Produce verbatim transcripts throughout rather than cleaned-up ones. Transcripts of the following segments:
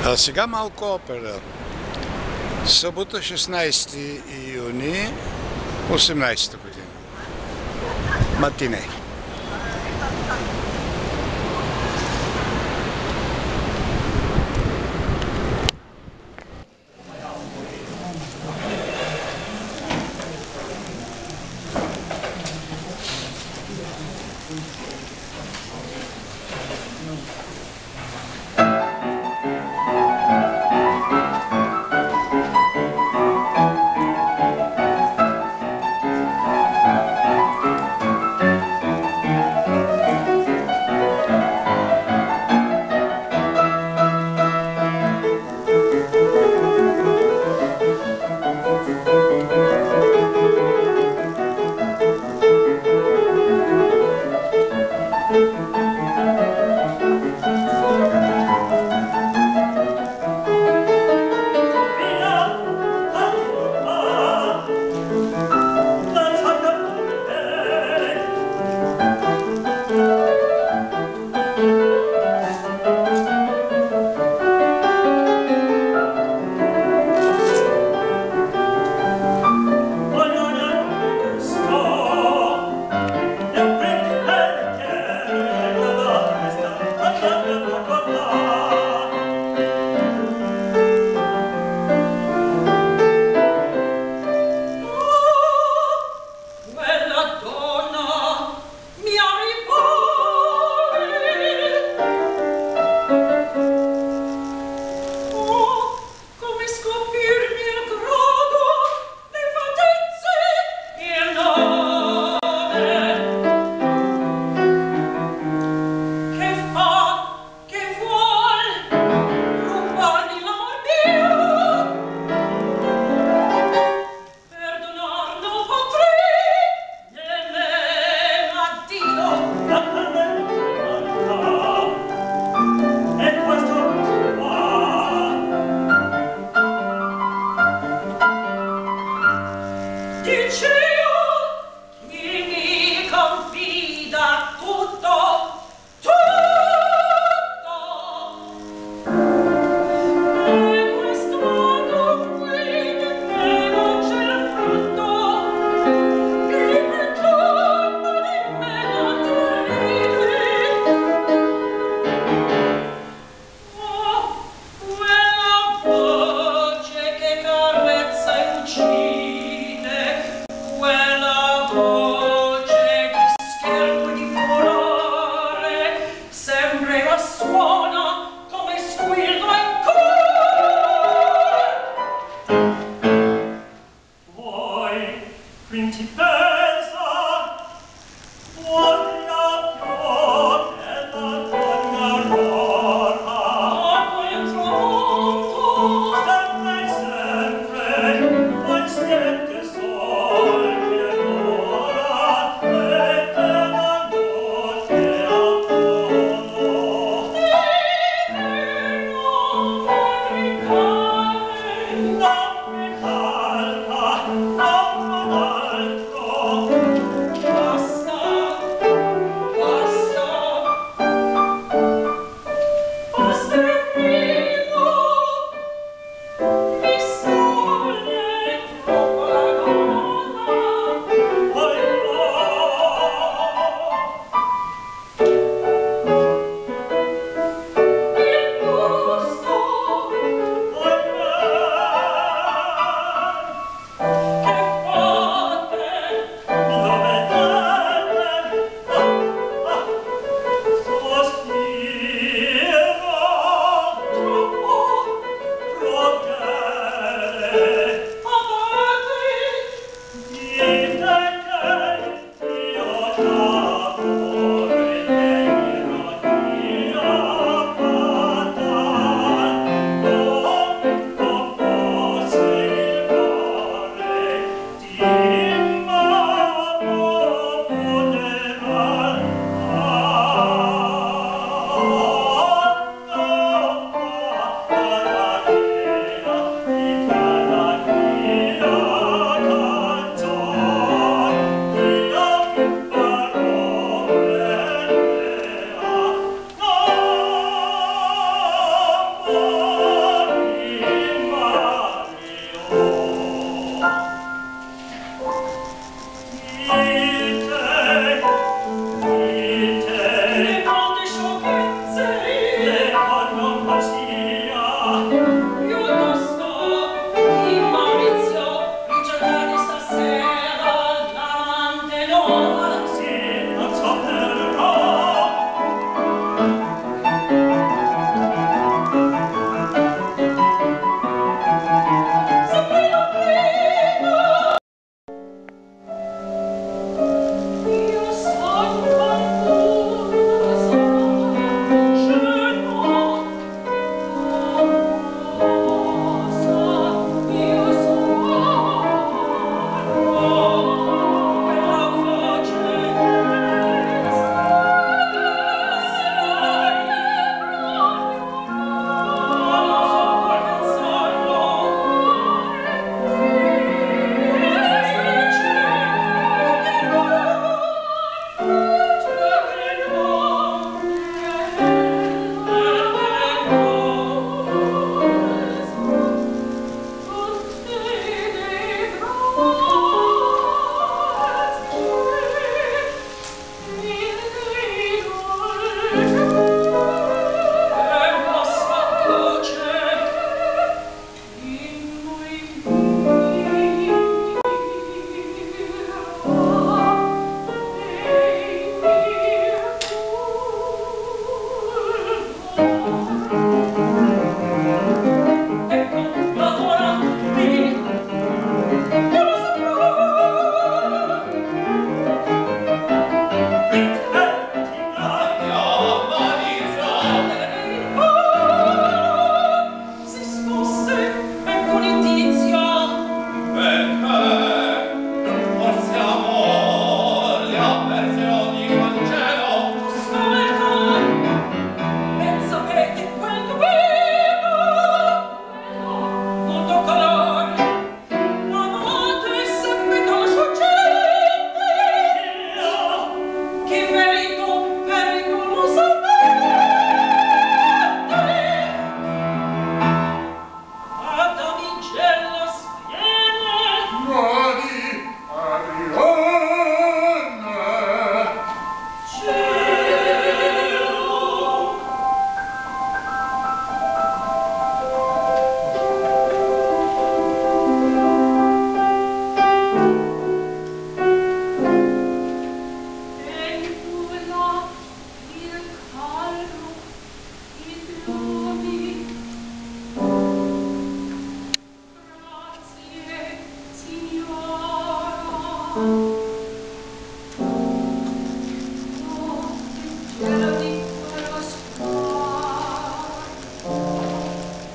А сега малко опера. Събота, шестнайсети юни, осемнайсета година. Матине.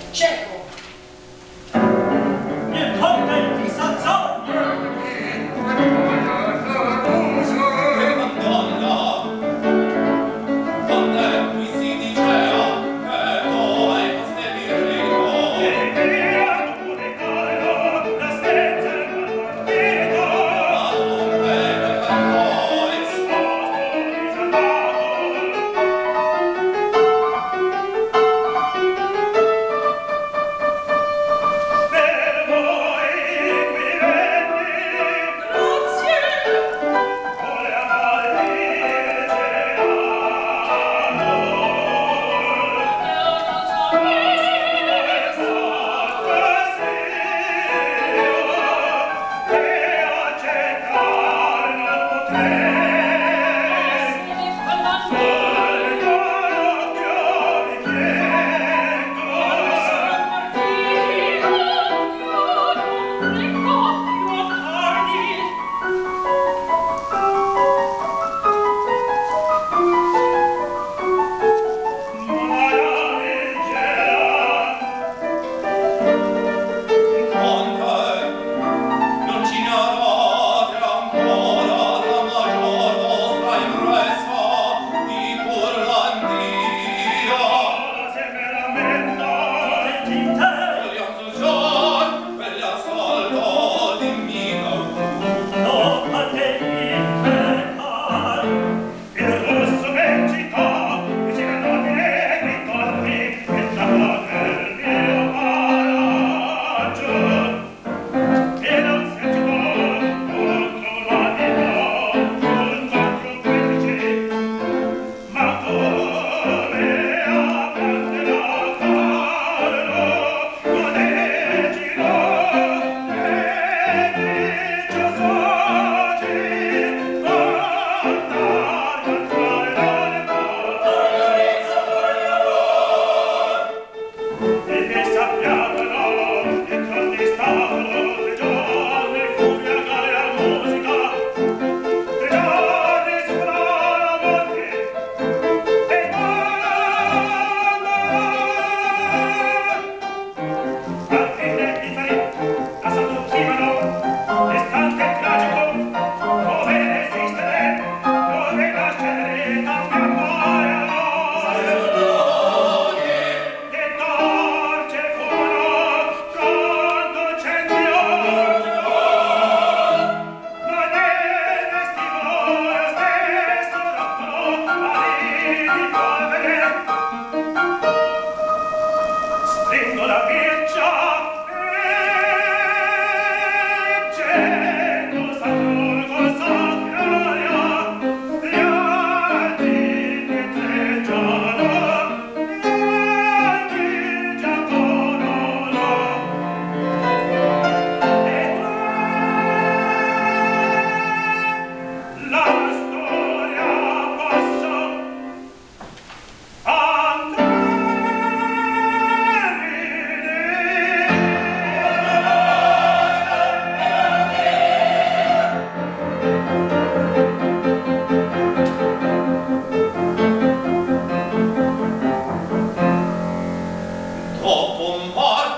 Cieco. Nie poddaj ti sadzognie. Madonna, quando qui si dicea che poi foste virgo. E via, pure caro, la stezza e il partito. Ma dunque, per voi, sposo riservato. Per voi qui venni, grazie, voleva dire amor. Io non so dire esatto io, e accettare non potrei. Si scolmando l'occhio mi chiedo. Sono partito, io non vengo più a tardi. Ma la leggera quanto non ci narrate ancora la maggior vostra impresa di Curlandia. Se me lamenta sentite vogliamo già quelle ascolto di mio no fatevi pecar il rosso vencita e si nobile ricordi e la del mio paraggio e non sento contro la vita un quattro quindici ma come apprende da farlo non è giro e dice saggi guardar cantare dalle porte e che sappiatelo e torni stato tre giorni furia gare la musica tre giorni sulla la morte e quando al fine i feriti la s'addocchivano l'istante tragico dove esistere dove nascere tanti amore e torce furono pronto incendio ma nel stivolo stesso rotto mariti polvere stringo la piccia e cento s'avvolgo sacraria gli altri pietreggiano gli altri già conono e la storia passa andare dopo un par